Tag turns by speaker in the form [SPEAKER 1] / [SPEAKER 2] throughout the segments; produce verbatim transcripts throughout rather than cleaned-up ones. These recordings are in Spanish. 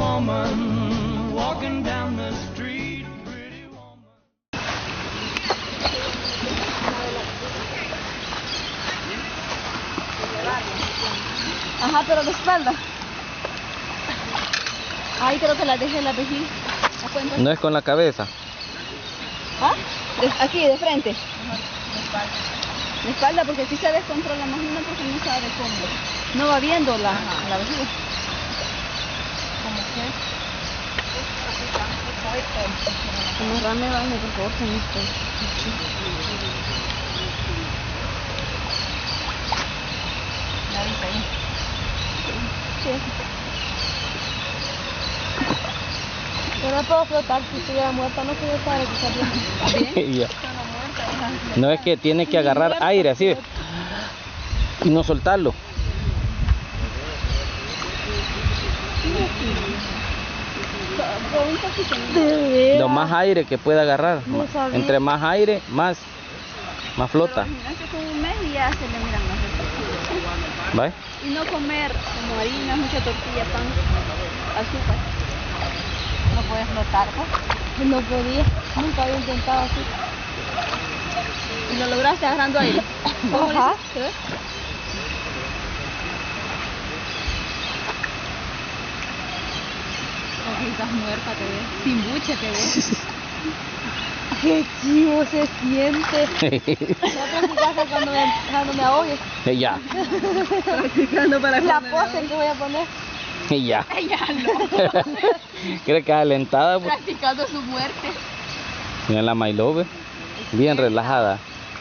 [SPEAKER 1] woman walking down the street, pretty woman.
[SPEAKER 2] Ajá, pero de espalda. Ahí creo que la dejé la vejiga.
[SPEAKER 3] No es con la cabeza.
[SPEAKER 2] ¿Ah? De- aquí, de frente. Ajá, de espalda. De espalda, porque aquí se descontrola más una porque no sabe cómo. No va viendo la, la vejiga. ¿Cómo que? Amarrame, vale, por favor, con esto. ¿La viste ahí? Sí. Yo no puedo flotar, si estuviera muerta no puedo estar aquí.
[SPEAKER 3] Ya. No, es que tiene que agarrar aire así ¿ve? Y no soltarlo. Lo más aire que pueda agarrar.
[SPEAKER 2] No sabía.
[SPEAKER 3] Entre más aire, más, más flota.
[SPEAKER 2] Hace como un mes y ya se le miran las resultados.
[SPEAKER 3] ¿Vale?
[SPEAKER 2] Y no comer como harina, mucha tortilla, pan, azúcar.
[SPEAKER 4] No puedes flotar, ¿no?
[SPEAKER 2] No podía, nunca había intentado así. ¿Y lo lograste agarrando aire? Ajá. ¿Sí?
[SPEAKER 4] Porque estás muerta, te ves. Sin buche, te ves.
[SPEAKER 2] Qué chivo se siente. Ya practicaste cuando me, cuando me ahogue.
[SPEAKER 3] Ya.
[SPEAKER 4] Practicando para
[SPEAKER 2] La
[SPEAKER 4] comer.
[SPEAKER 2] pose que voy a poner.
[SPEAKER 3] Ya.
[SPEAKER 4] Ella no.
[SPEAKER 3] ¿Cree que es alentada? Pues?
[SPEAKER 4] Practicando su muerte.
[SPEAKER 3] Mira la Mailove. Bien relajada.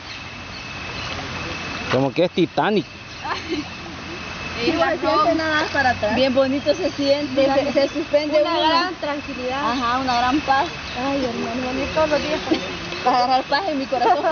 [SPEAKER 3] Como que es Titanic.
[SPEAKER 4] Ella
[SPEAKER 2] se siente nada para atrás. Bien bonito se siente, se, se suspende
[SPEAKER 4] Una
[SPEAKER 2] uno.
[SPEAKER 4] gran
[SPEAKER 2] tranquilidad. Ajá, una gran paz. Ay, hermano, venir todos los días para, para agarrar paz en mi corazón.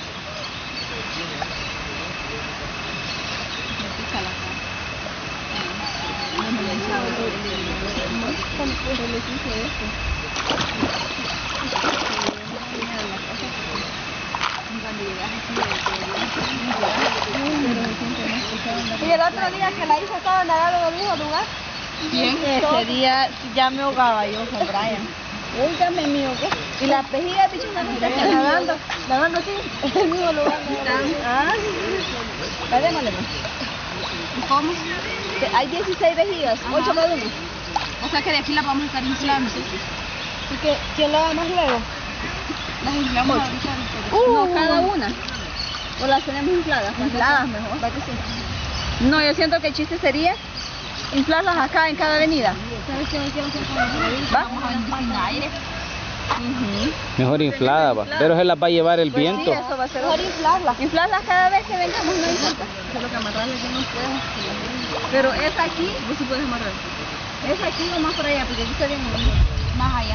[SPEAKER 2] Y el otro día que la hice estaba nadando en el mismo lugar.
[SPEAKER 4] Bien, ese día ya me ahogaba yo con Brian.
[SPEAKER 2] Óigame mío, ¿qué? Y la vejiga de pichona no está nadando, nadando así, en el mismo lugar. Ah, sí. Démosle más.
[SPEAKER 4] ¿Cómo?
[SPEAKER 2] Hay dieciséis vejigas,
[SPEAKER 4] Ajá.
[SPEAKER 2] ocho cada uno.
[SPEAKER 4] O sea que de aquí la vamos a estar inflando.
[SPEAKER 2] ¿Y que, quién lo haga más luego?
[SPEAKER 4] Las inflamos
[SPEAKER 2] Ocho.
[SPEAKER 4] ahorita.
[SPEAKER 2] No, cada una. O las tenemos infladas.
[SPEAKER 4] Infladas mejor.
[SPEAKER 2] ¿Va que sí? No, yo siento que el chiste sería inflarlas acá en cada avenida. ¿Sabes qué quiero hacer con las
[SPEAKER 4] ¿Va? Vamos a venir sin aire.
[SPEAKER 3] Mejor inflada, va. Pero se las va a llevar el
[SPEAKER 2] Pues
[SPEAKER 3] viento.
[SPEAKER 2] sí, eso va a ser mejor inflarlas. Inflarlas cada vez que vengamos, no importa. Solo que amarrarlas yo no puedo. Pero es aquí, vos sí puedes amarrar. Es aquí o más por allá, porque aquí está bien bonito.
[SPEAKER 4] Más allá.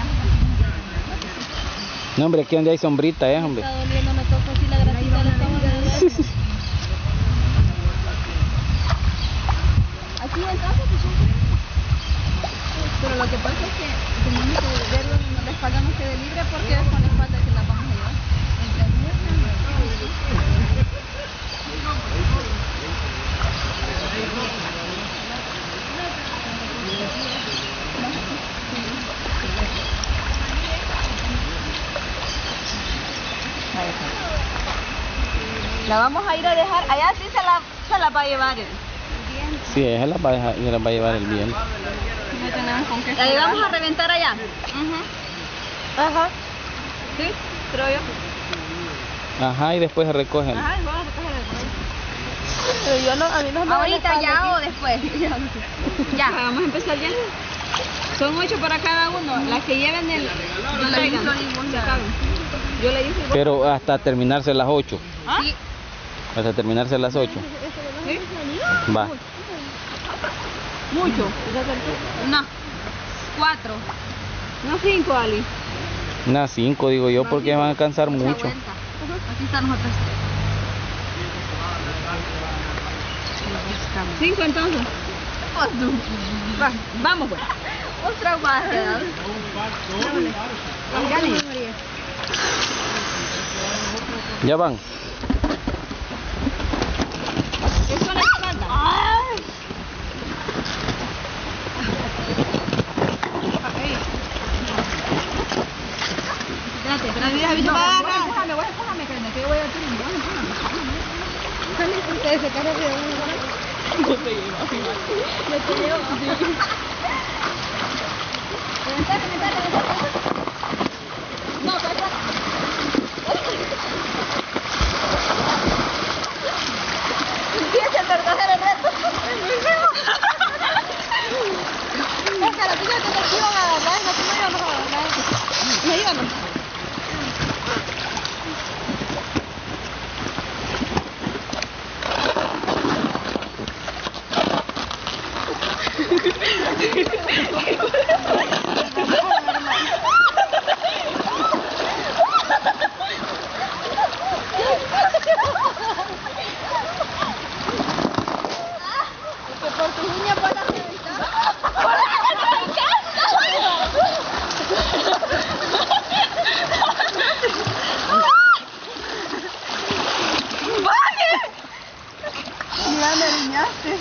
[SPEAKER 3] No, hombre, aquí donde hay sombrita, eh, hombre.
[SPEAKER 2] Está doliendo, me toca así la grasita de la sábana. Aquí en casa, pues. Pero lo que pasa es que tenemos que ver donde la espalda no quede libre porque es con la espalda que la vamos a llevar. La vamos a ir a dejar, allá sí se la, se la va a llevar el viento.
[SPEAKER 3] Sí, ella las va a, dejar- ella las va a llevar el viento.
[SPEAKER 4] No tenemos con qué.
[SPEAKER 2] La llevamos a reventar allá.
[SPEAKER 4] Ujú.
[SPEAKER 2] Ajá. Sí, creo yo.
[SPEAKER 3] Ajá, y después se recogen.
[SPEAKER 2] Ajá, vamos a recoger el Pero yo no, a mí no me
[SPEAKER 4] Ahorita ya o después.
[SPEAKER 2] Ya, vamos a empezar ya. Son ocho para cada uno. Las que lleven el. Yo le hice Yo le hice igual.
[SPEAKER 3] Pero hasta terminarse las ocho.
[SPEAKER 2] ¿Ah?
[SPEAKER 4] Sí.
[SPEAKER 3] Hasta terminarse las ocho.
[SPEAKER 2] ¿Sí?
[SPEAKER 3] Va.
[SPEAKER 2] Mucho.
[SPEAKER 4] No. Cuatro.
[SPEAKER 2] No cinco, Ali.
[SPEAKER 3] Unas cinco, digo yo, porque van a cansar
[SPEAKER 4] Se
[SPEAKER 3] mucho.
[SPEAKER 4] aguanta. Aquí están nosotros.
[SPEAKER 2] Cinco entonces. Va, vamos pues.
[SPEAKER 4] Otra más.
[SPEAKER 3] Ya van.
[SPEAKER 2] Es con la espalda. bicho, va, déjame, voy, déjame, que me quedo, voy a tirar. Sale, ustedes se cargan de uno. Yo te llevo, yo te llevo, sí. Levantate, levantate, levantate. No, pasa. Empieza el verdadero reto. Es muy feo. Es que la tuya te lo iban a agarrar, no te lo íbamos a agarrar. Me íbamos. Por tus uñas vas a reventar. Ya me riñaste.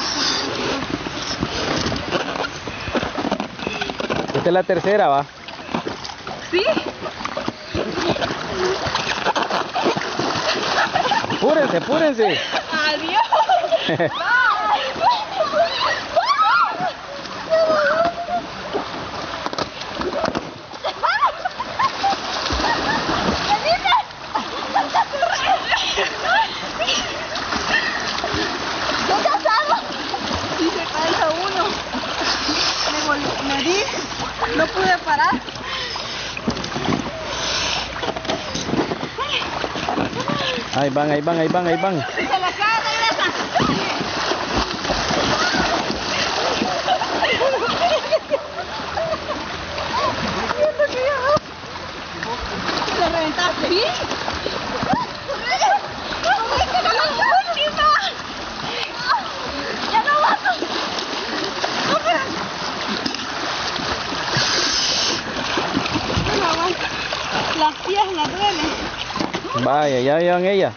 [SPEAKER 3] Esta es la tercera, va.
[SPEAKER 2] ¿Sí?
[SPEAKER 3] Apúrense, apúrense.
[SPEAKER 2] Adiós. Si se cansa uno. Me, vol- me di, no pude parar.
[SPEAKER 3] Ahí van, ahí van, ahí van, ahí van.
[SPEAKER 2] Se la cae, regresa. ¿Le reventaste? Sí. Ya no vas. No aguanta. Las piernas duelen.
[SPEAKER 3] Vaya, ya llevan ella.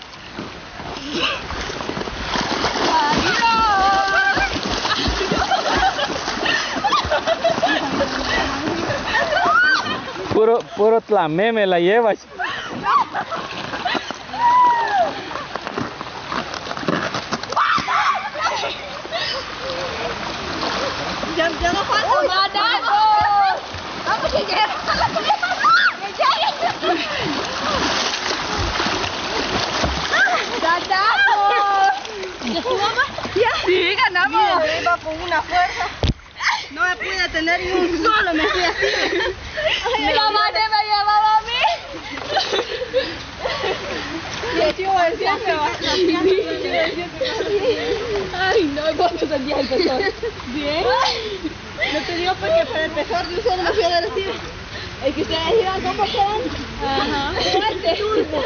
[SPEAKER 3] Puro, puro tlameme la llevas.
[SPEAKER 2] Ya, ya no falta más. ¡Vamos! ¡Vamos, que ya! ¡Ganamos! ¿Ya jugamos? Ya. Sí, ganamos. Mira, iba con una fuerza. No me pude tener ni un solo, me fui así. Ay, la madre me llevaba a mí. Y el chivo del siempre va. Ay, no, ¿cómo te sentías el pezón? Bien. No te digo porque para el pezón de un solo me fui a decir. Es que ustedes iban como quedan. Ajá. Fuerte.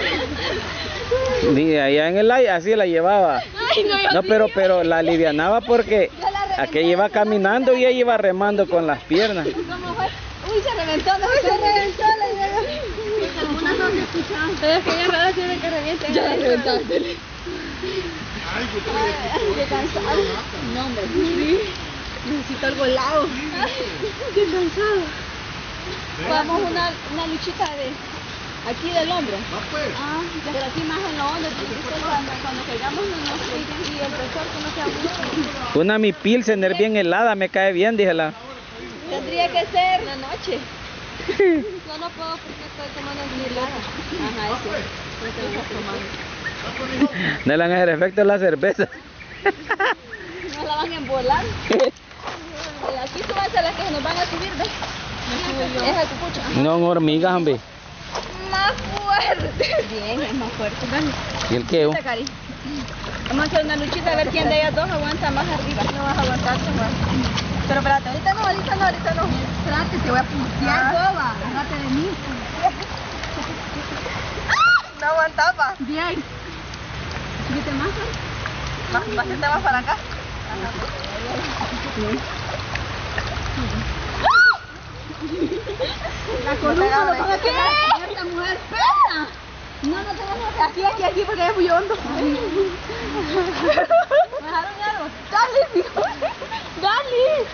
[SPEAKER 3] Ni allá en el aire así la llevaba.
[SPEAKER 2] Ay, no, yo
[SPEAKER 3] No,
[SPEAKER 2] sí.
[SPEAKER 3] pero, pero la alivianaba porque
[SPEAKER 2] Yo la reventé.
[SPEAKER 3] aquella iba caminando y ella iba remando con las piernas.
[SPEAKER 2] ¿Cómo fue? Uy, se reventó, no se reventó la idea. Algunas no se escuchaban. Pero es que ya me tiene que reventar. Ya la reventaste. Ay, qué cansado. No, hombre. Sí. Necesito algo helado. Qué cansado. Vamos una, una luchita de aquí del hombro. Ah, pero aquí más en lo hondo, porque solo cuando, cuando caigamos no nos piden y el profesor que no sea mucho.
[SPEAKER 3] Una mi pilsener bien helada me cae bien, díjela.
[SPEAKER 2] Tendría que ser la noche. Yo no puedo porque estoy tomando mi helada. Ajá, eso. No te lo estás tomando.
[SPEAKER 3] No le van a hacer efecto la cerveza.
[SPEAKER 2] No la van a embolar. Aquí súbanse las que nos van a subir, ¿ves? Esa cucucha.
[SPEAKER 3] No, hormigas, hombre.
[SPEAKER 2] Más fuerte. Bien, es más fuerte. Ven.
[SPEAKER 3] ¿Y el qué?
[SPEAKER 2] Mira, Cari. Vamos a hacer una luchita a ver quién de ellas dos aguanta más arriba. No vas a aguantar, Tomás. Pero espérate, ahorita no, ahorita no, ahorita no. Espérate, te voy a putear, boba. Espérate de mí. No aguantaba. Bien. Subite más, más, más, más para acá. La columna lo van a tener esta mujer pena. No, no tenemos aquí, aquí, aquí, porque es muy hondo. ¿Me dejaron algo? Dale, hijo. Dale.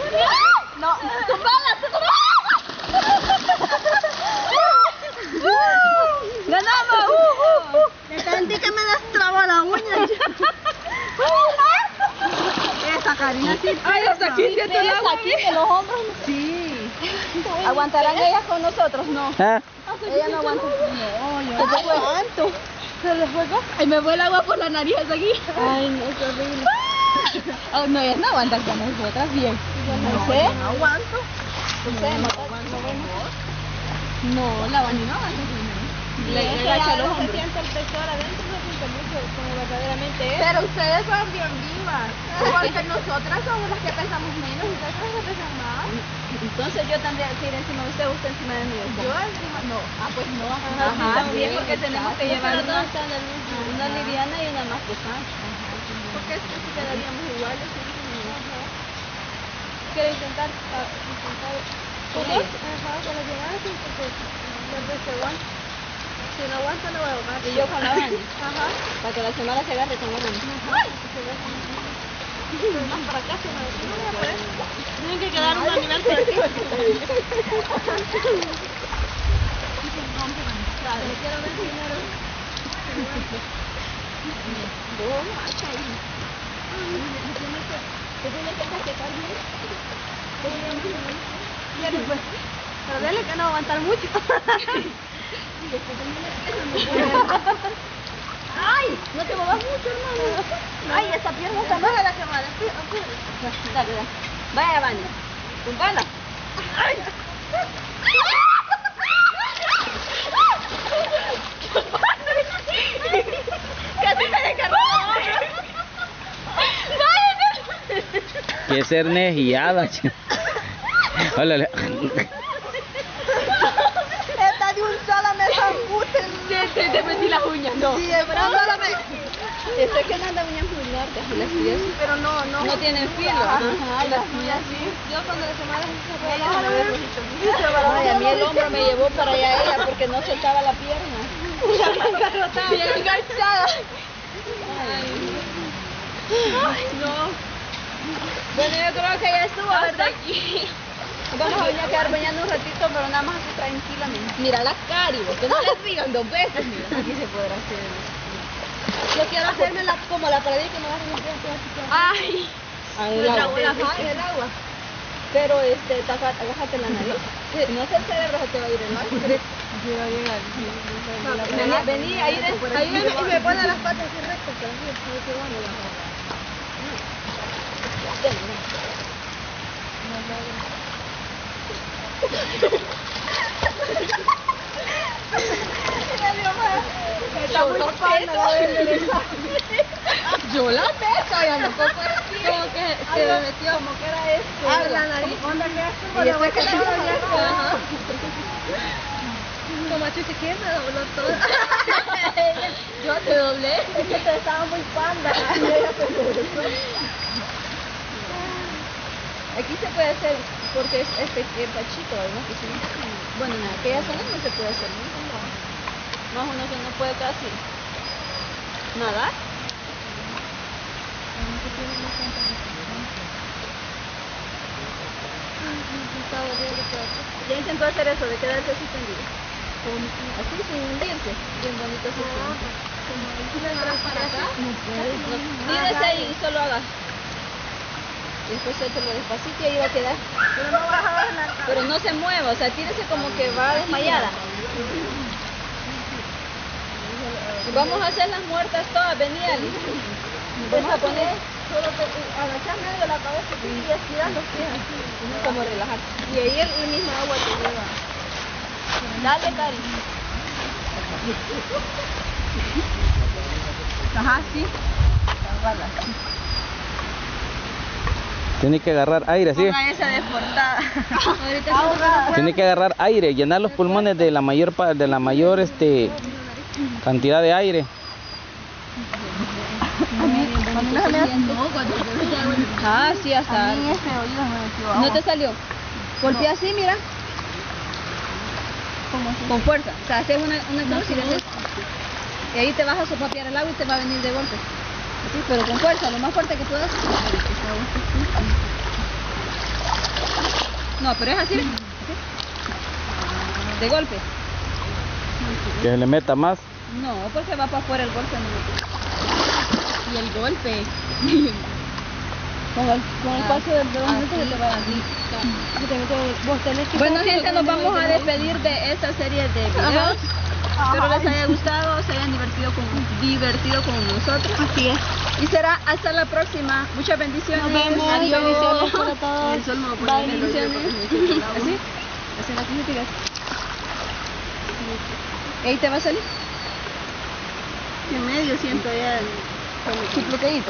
[SPEAKER 2] No, tumbala, tumbala. Karina sí. Ay, hasta aquí siento el agua. Aquí en los hombros. Sí. ¿Aguantarán ellas con nosotros? No.
[SPEAKER 3] ¿Ah?
[SPEAKER 2] Ella no aguanta. No, yo no aguanto. ¿Se les fue? Ay, me fue el agua por la nariz hasta aquí. Ay, no, es horrible. Oh, no, ellas no aguantan con nosotras bien. No sé. No aguanto. ¿Usted no aguanta? No, la Vani no aguanta. Le agacha los hombros. Se siente el pechor adentro, no siente mucho como verdaderamente es. Pero ustedes son bien vivas. Porque nosotras somos las que pesamos menos y ustedes las que pesan más. Entonces yo tendría que ir encima de usted, usted encima de mí. Yo encima, no. Ah, pues no. Ajá, Ajá también porque tenemos que llevar una, una liviana y una más pesada. Porque es que si quedaríamos iguales. ¿Quiere intentar? intentar ¿Con él? Ajá, con la llegada sí, porque tal vez se aguanta. Si no aguanta, no voy a ahogar. Y yo con la Vani. Ajá. Para que la semana se agarre con la Vani. Ajá. Más para acá, se me tienen que quedar un nivel por aquí. Vale, quiero ver primero. No, hasta ahí. Te tienes que cachetar bien. Pues, pero dale que no va a aguantar mucho. ¡Ay! No te muevas mucho, hermano. ¡Ay, esa pierna está mala la quemada! Dale, dale. Vaya, Vani. Tumbala. ¡Ay! ¡Casi me descargó!
[SPEAKER 3] Que ser nejillada. Hola.
[SPEAKER 2] Esta de un solo me zambute. Sí, te metí las uñas, no. Sí, pero solo me... Estoy que no anda uñas muy largas, las tuyas. Pero no, no. No tienen filo. Ajá, las tuyas sí. Yo cuando las semanas se me Ay, a mí el hombro me llevó para allá ella porque no soltaba la pierna. Bien enganchada. Ay, no. Bueno, yo creo que ya estuvo, ¿verdad? Aquí. Vamos a venir a quedar bañando un ratito, pero nada más así tranquilamente. Mira la cari, que no les digan dos veces. Mira, aquí se podrá hacer. Yo quiero hacerme la, como la pared que me va a hacer un Ay, Ay el, agua, el, agua. el agua. Pero este, taca, agájate la nariz. Si no es el cerebro, se te va a ir el aire. Así va a llegar. Vení, vení, ahí ven. Ahí ven y me pone las patas así rectas. Pero sí, qué bueno. Está muy Yo la peso, ya no puedo decir. Como que se me metió. Como que era esto. Ah, la nariz. Y después que se dobló. Como chuchi, ¿qué me dobló todo? Yo te doblé. Es que te estaba muy panda. Aquí se puede hacer, porque es este es pachito, ¿no? Bueno, en aquella zona no se puede hacer nada. Más uno que no puede casi nadar. Ya intentó hacer eso, de quedarse así tendido. Así sin hundirse. Bien bonito así. ¿Para acá? No puede. Tírese ahí y solo haga. Y después échalo despacito y ahí va a quedar. Pero no vas a ver la cara. Pero no se mueva, o sea, tírese como que va desmayada. Vamos a hacer las muertas todas, vení Ali. Vamos a poner, solo agachar medio la cabeza y estirar los pies así, como relajar. Y ahí el, el mismo agua te lleva. Dale, Cari. Ajá, sí.
[SPEAKER 3] Tiene que agarrar aire, ¿sí?
[SPEAKER 2] Ponga esa desportada. Ahorita
[SPEAKER 3] Tiene que agarrar aire, llenar los pulmones de la mayor pa- de la mayor este cantidad de aire.
[SPEAKER 2] Ah, sí, hasta. ¿No te salió? Golpea así, mira. Con fuerza. O sea, haces una, una torsión y ahí te vas a sopapear el agua y te va a venir de golpe. Así, pero con fuerza, lo más fuerte que puedas. No, pero es así. ¿Sí? De golpe.
[SPEAKER 3] Que se le meta más.
[SPEAKER 2] No, porque va para afuera el golpe. No. Y el golpe. Con el, con el paso de los minutos se te va a vos tenés que... Bueno, gente, nos vamos a despedir de esta serie de videos. Espero les haya gustado, se hayan divertido con, divertido con nosotros.
[SPEAKER 4] Así es.
[SPEAKER 2] Y será hasta la próxima. Muchas bendiciones.
[SPEAKER 4] Nos vemos.
[SPEAKER 2] Adiós.
[SPEAKER 4] Bendiciones para todos.
[SPEAKER 2] El sol me va a poner
[SPEAKER 4] Bye.
[SPEAKER 2] bendiciones. ¿Así? Así las críticas. ¿Ahí te va a salir?
[SPEAKER 4] En medio siento ya el...
[SPEAKER 2] Su bloqueadito.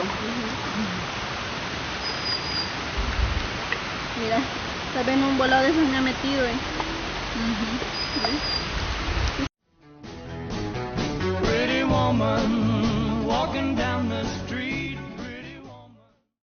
[SPEAKER 4] Mira, tal vez en un volado de esos me ha metido. Eh.
[SPEAKER 1] Pretty woman walking down